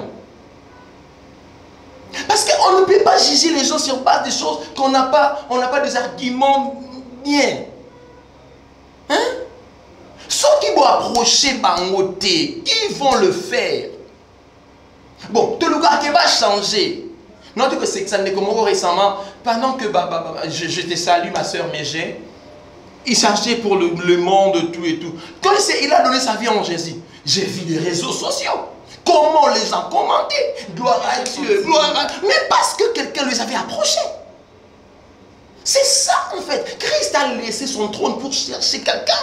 Parce qu'on ne peut pas juger les gens sur base des choses qu'on n'a pas, on n'a pas des arguments bien. Hein? Ceux qui vont approcher Bangoté, ils vont le faire. Bon, tout le gars qui va changer. Non, que c'est que ça n'est comme récemment, pendant que je te salue ma soeur Mégé, il cherchait pour le monde, tout et tout. Quand il a donné sa vie en Jésus, j'ai vu des réseaux sociaux. Comment les gens commentaient? Gloire à Dieu, gloire à... Mais parce que quelqu'un les avait approchés. C'est ça en fait. Christ a laissé son trône pour chercher quelqu'un.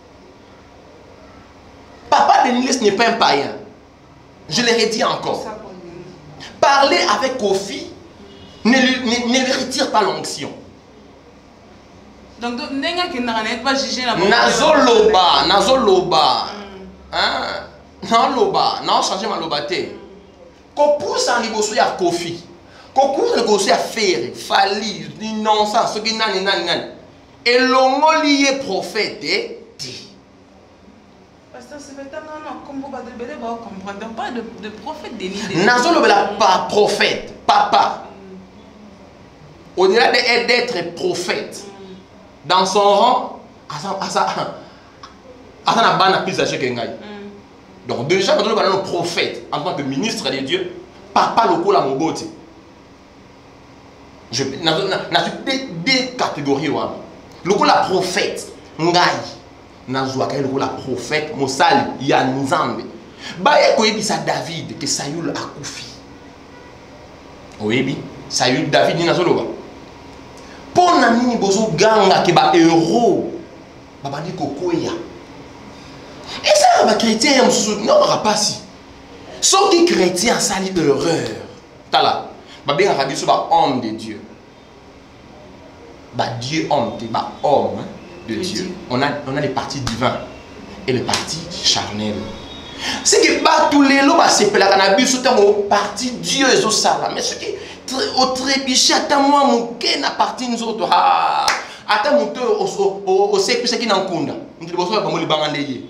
Papa de Niles n'est pas un païen. Je l'ai redit encore. Parler avec Kofi ne lui retire pas l'onction. Donc, n'est pas juger la Nazoloba, Nazoloba. Non, loba, non, changer ma lobate. Ko pousse en liboso ya Kofi. Ko pousse en liboso ya faire, fali, nonsense, ce qui nani. Et l'homme lié prophète, dit. Pasteur, c'est non, comme vous devez comprendre, pas de prophète déni. Nazoloba pas prophète, papa. Au-delà d'être prophète, dans son rang, à ça n'a pas de plus âgé que Ngaï. Donc déjà, nous avons un prophète en tant que ministre de Dieu, papa loko la moboti. Je deux catégories. Loko la prophète, Ngaï. Nazouaka loko la prophète, Mosali, Yanzambe. Baye koyebi sa David, que Saül a koufi. Oyebi, Saül David ni nazoloba. Pour nani bozo ganga ke ba héros, babandi kokoya. Et ça, les chrétiens, non, pas si. Sauf que les chrétiens salissent l'erreur. Tala, bien rabbi sur homme de Dieu. Dieu homme, homme de Dieu. On a les parties divines et les parties charnelles. C'est que tous les lots, c'est que la cannabis sur la partie Dieu et au salam. Mais ce qui est au trébuchet, attends moi mon ken à partie nous autres. Attends mon tour au sec ce qui n'en compte. On dit bonsoir comme les bangandés.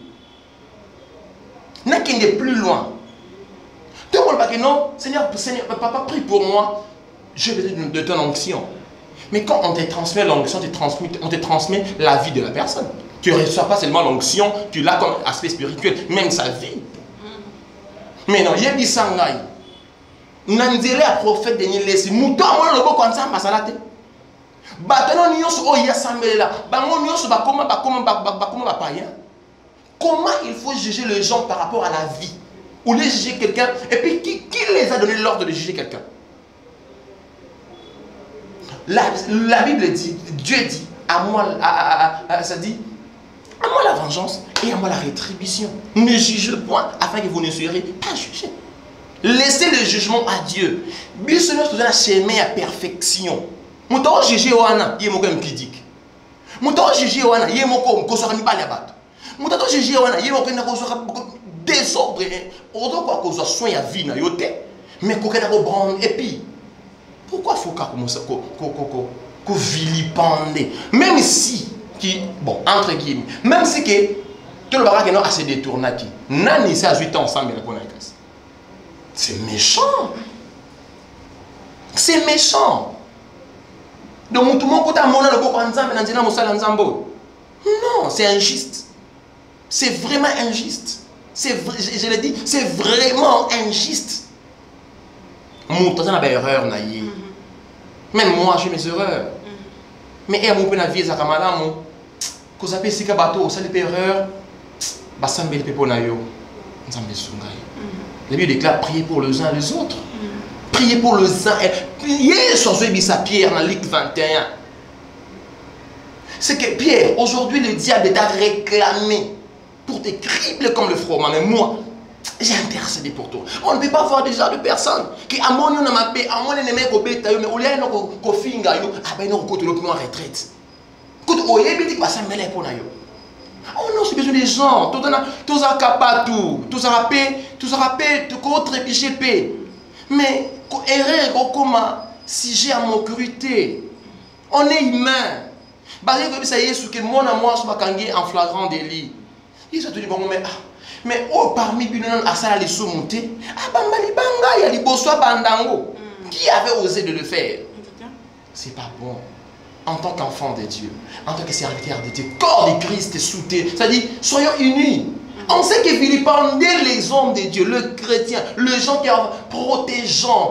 N'a qu'un des plus loin. Tout le monde dit non, Seigneur, papa, prie pour moi. Je vais de ton onction. Mais quand on te transmet l'onction, on te transmet la vie de la personne. Tu ne reçois pas seulement l'onction, tu l'as comme aspect spirituel, même sa vie. Mais non, il y a des sangaï. Nanzele a prophète de Nilesi. Mouton, moi, le beau comme ça, ma salade. Batanon, n'y a pas de sambela. Bangon, n'y a pas de comment il faut juger les gens par rapport à la vie? Ou les juger quelqu'un? Et puis, qui les a donné l'ordre de juger quelqu'un? La Bible dit, Dieu dit, à moi, ça dit, à moi la vengeance et à moi la rétribution. Ne jugez point afin que vous ne soyez pas jugés. Laissez le jugement à Dieu. Bis nous donne chemin à perfection. Mouton juger wana, il est mon comme critique. Mouton juger wana, il est mon comme qu'on pas les battre. Mouton juger wana, il est mon comme désordre. On doit quoi qu'on soit soin à vie na yote, mais qu'on ait un bon et puis pourquoi faut qu'on vilipender, même si qui bon entre guillemets, même si que tout le baraque non assez détourné qui nani c'est à 8 ans ensemble la bonne grâce. C'est méchant. C'est méchant. Donc tout le monde quand on a le beau ensemble dans dina mosala nzambo. Non, c'est injuste. C'est vraiment injuste. Je l'ai dit, c'est vraiment injuste. Mon temps n'a pas erreur naïe. Même moi j'ai mes erreurs. Mais et mon pena vie za kamalamu. Ko zape sika bato ça les erreur. Ba sambeli pepo na yo. Nzambe sungai. La Bible déclare prier pour les uns et les autres. Prier pour les uns. Hier sur sa Pierre dans Luc 21. C'est que Pierre, aujourd'hui le diable t'a réclamé pour te cribler comme le froment. Mais moi, j'ai intercédé pour toi. On ne peut pas voir déjà de personnes qui à mon nom m'a paix, à mon ennemi ko beta yo mais au lieu ko finga yo, ah ben non ko to le en retraite. Écoute, au lieu de dire que ça me lève pour na yo. Oh non, c'est besoin des gens. Tout ça capable tout ça rappelle, tout ça trépicher paix. Mais errer comment si j'ai à mon cruauté. On est humain. Basé que ça y est ce que moi soit kangé en flagrant délit. Ils ont dit bon mais oh parmi binon à ça les sous-monter. Ah bambali banga ya liboswa bandango. Qui avait osé de le faire? C'est pas bon. En tant qu'enfant de Dieu, en tant que serviteur de Dieu, corps de Christ est soutenu. C'est-à-dire, soyons unis. On sait que vilipender les hommes de Dieu, le chrétien, les gens qui sont protégeant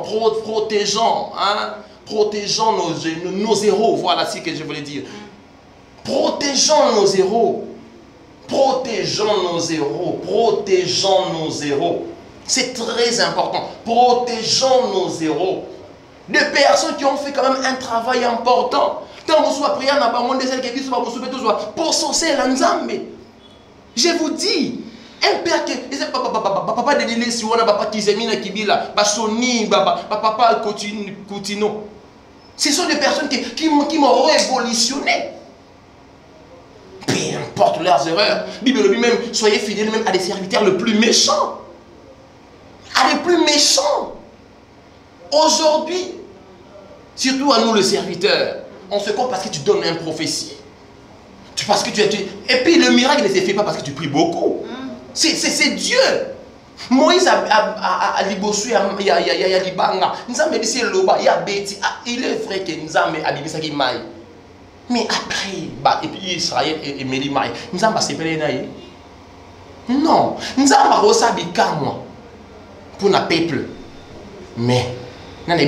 nos héros, voilà ce que je voulais dire. Protégeons nos héros. Protégeons nos héros. Protégeons nos héros. C'est très important. Protégeons nos héros. Des personnes qui ont fait quand même un travail important. Quand vous soyez prié, pour sortir l'ensemble. Je vous dis, un père qui papa de l'île, si on a papa qui s'est mis dans Kibila, Sony, papa Coutino. Ce sont des personnes qui m'ont révolutionné. Peu importe leurs erreurs. Bible lui-même, soyez fidèles même à des serviteurs les plus méchants. À les plus méchants. Aujourd'hui, surtout à nous les serviteurs, on se compte parce que tu donnes une prophétie. Parce que tu et puis le miracle ne se fait pas parce que tu pries beaucoup. C'est Dieu. Moïse a libosu il y a libanga. Nzambe dit c'est loba, il y a bêti. Il est vrai que Nzambe a bibisa qui maille. Mais après, et puis Israël et Méli maille. Nzambe s'est pelé naïe. Non, Nzambe a reçu moi pour le peuple. Mais voilà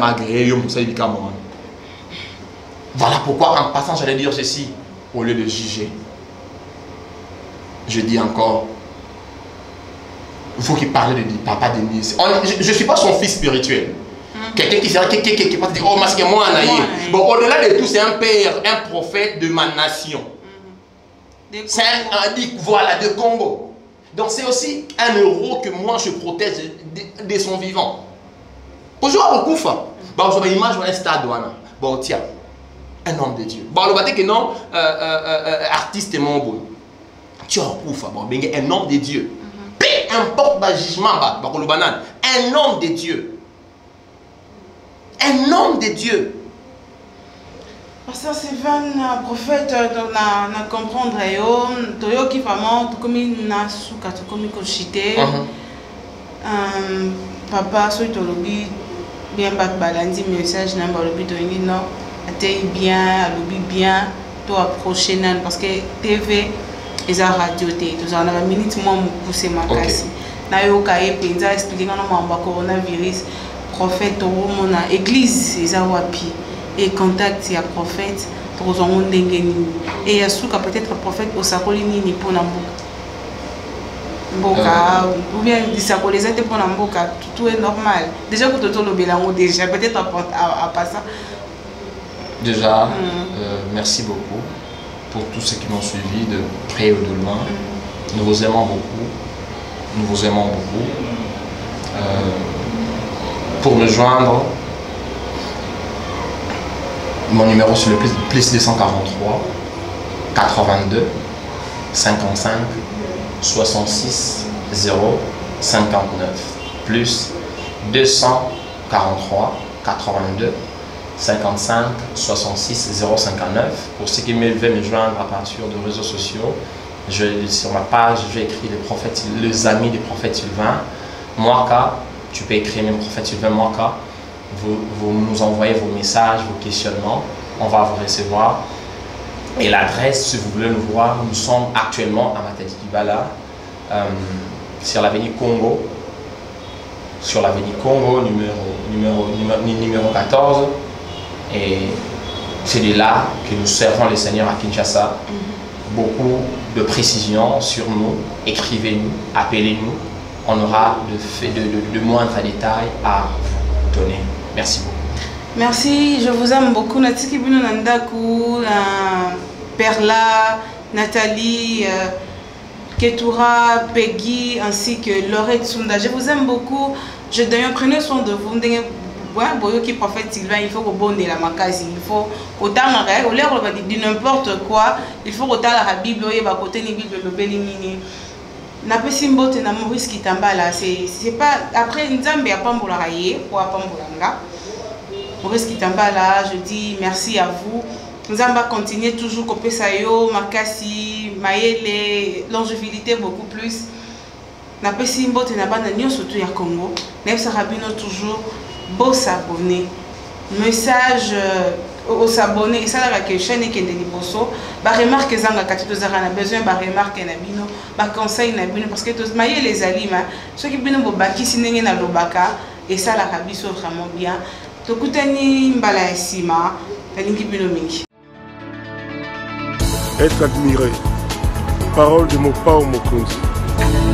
pourquoi en passant j'allais dire ceci au lieu de juger. Je dis encore, vous qui parlez de papa Denise, je ne suis pas son fils spirituel. Quelqu'un qui va dire, oh, masque moi, bon, au-delà de tout, c'est un père, un prophète de ma nation. C'est voilà, de Congo. Donc c'est aussi un héros que moi je protège de son vivant. Bonjour à beaucoup. Bon, je vais image un stade. Bon, tiens, un homme de Dieu. Bon, le bâtiment que non, artiste et mon bon. Tu as un homme de Dieu. Peu importe le jugement, un homme de Dieu. Un homme de Dieu. Pasteur Sylvain, prophète, na comprendre yo qui vraiment comme na suka comme kochité. Papa soit au lobby bien bat balandi message na ba lobby to non atei bien lobby bien to approcher nan parce que TV et la radio té to za na minute moi me pousser ma casse na yo ka e penza expliquer na mamba coronavirus prophète to mona église eza wapi et contact ya prophète pour zongo ndenge nini et ya suka peut-être prophète osakoli nini pona mboka ou bien disakoli zete pona mboka tout est normal déjà que toto lobelango déjà peut-être à passer déjà merci beaucoup pour tous ceux qui m'ont suivi de près ou de loin. Nous vous aimons beaucoup, nous vous aimons beaucoup. Pour me joindre, mon numéro c'est le plus 243 82 55 66 0 59 plus 243 82 55 66 0 59. Pour ceux qui veulent me joindre à partir de réseaux sociaux, sur ma page, je vais écrire les amis du prophète Sylvain Mwaka. Tu peux écrire même prophète Sylvain Mwaka. Vous nous envoyez vos messages, vos questionnements, on va vous recevoir. Et l'adresse, si vous voulez nous voir, nous sommes actuellement à Matadi Kibala, sur l'avenue Congo. Sur l'avenue Congo, numéro 14. Et C'est de là que nous servons le Seigneur à Kinshasa. Beaucoup de précisions sur nous. Écrivez-nous, appelez-nous. On aura de moindres détails à vous donner. Merci beaucoup. Merci, je vous aime beaucoup. Natiki Bino Nandaku, Perla, Nathalie, Ketura, Peggy, ainsi que Laurette Sunda. Je vous aime beaucoup. Je d'ailleurs prenez soin de vous. Qui prophète Sylvain, il faut que bon la makasi, il faut autant au l'air on va dire n'importe quoi, il faut autant la Bible et va côté ni Bible le belimini. Na pe simbote na Maurice Kitambala, c'est pas après Nzambe a pambola raye ou a pambolanga. Maurice Kitambala, je dis merci à vous. Nzamba continue toujours copé sayo, makasi, maele, longévité beaucoup plus. Na pe simbote na bana nyo surtout ya Congo. Neb Sarabino toujours beau s'abonner. Message aux abonnés, et ça la chaîne qui est de Liboso. Bah remarque que zanga katito zara na besoin bah remarque na bino, bah conseil na bino parce que tous maillé les alima, ceux qui bino bobaki sinenge na lobaka et ça la kabiso vraiment bien. Tokutani mbala esima, talingi bino mingi. Être admiré. Parole de Mopao Mokonzi.